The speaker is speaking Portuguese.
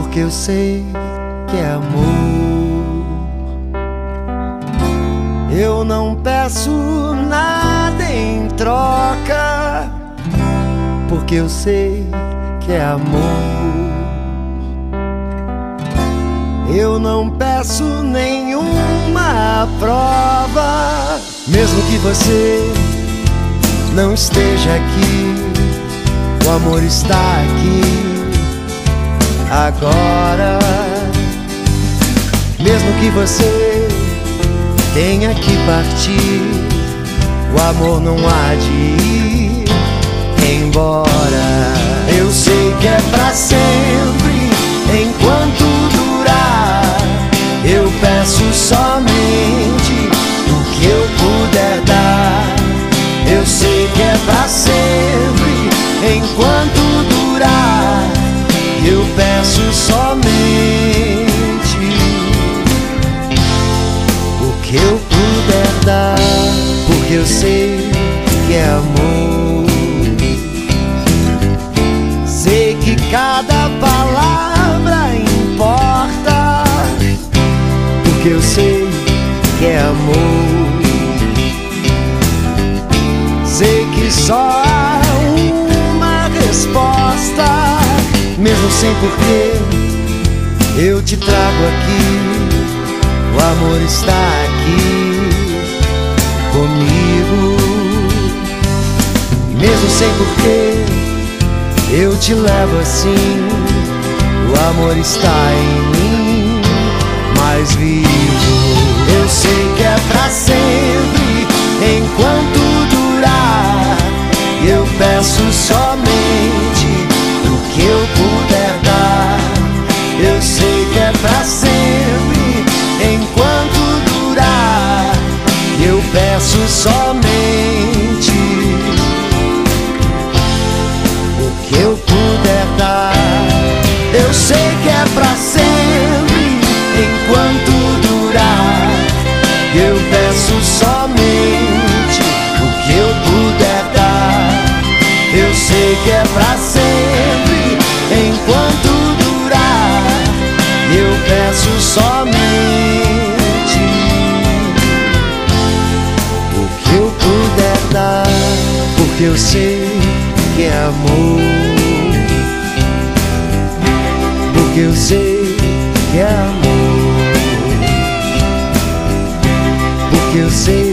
porque eu sei que é amor. Eu não peço nada em troca, porque eu sei que é amor. Eu não peço nenhuma prova, mesmo que você não esteja aqui, o amor está aqui agora. Mesmo que você tenha que partir, o amor não há de ir embora. Eu sei que é pra sempre, enquanto durar. Eu peço somente o que eu puder dar. Eu sei que é pra sempre, enquanto durar. Eu peço somente o que eu puder dar, porque eu sei que é amor. Sei que cada palavra importa, porque eu sei que é amor. Sei que só há uma resposta, mesmo sem porquê, eu te trago aqui. O amor está aqui comigo. Mesmo sem porquê, eu te levo assim. O amor está em mim, mais vivo. Eu sei que é pra sempre, enquanto durar. Eu peço somente o que eu puder dar. Eu sei que é pra sempre, enquanto durar. Eu peço somente o que eu puder dar. Eu sei que é pra sempre, enquanto durar. Eu peço somente o que eu puder dar. Eu sei que é pra sempre, enquanto durar. Eu peço somente o que eu puder dar, porque eu sei que é amor. Porque eu sei que é amor. Porque eu sei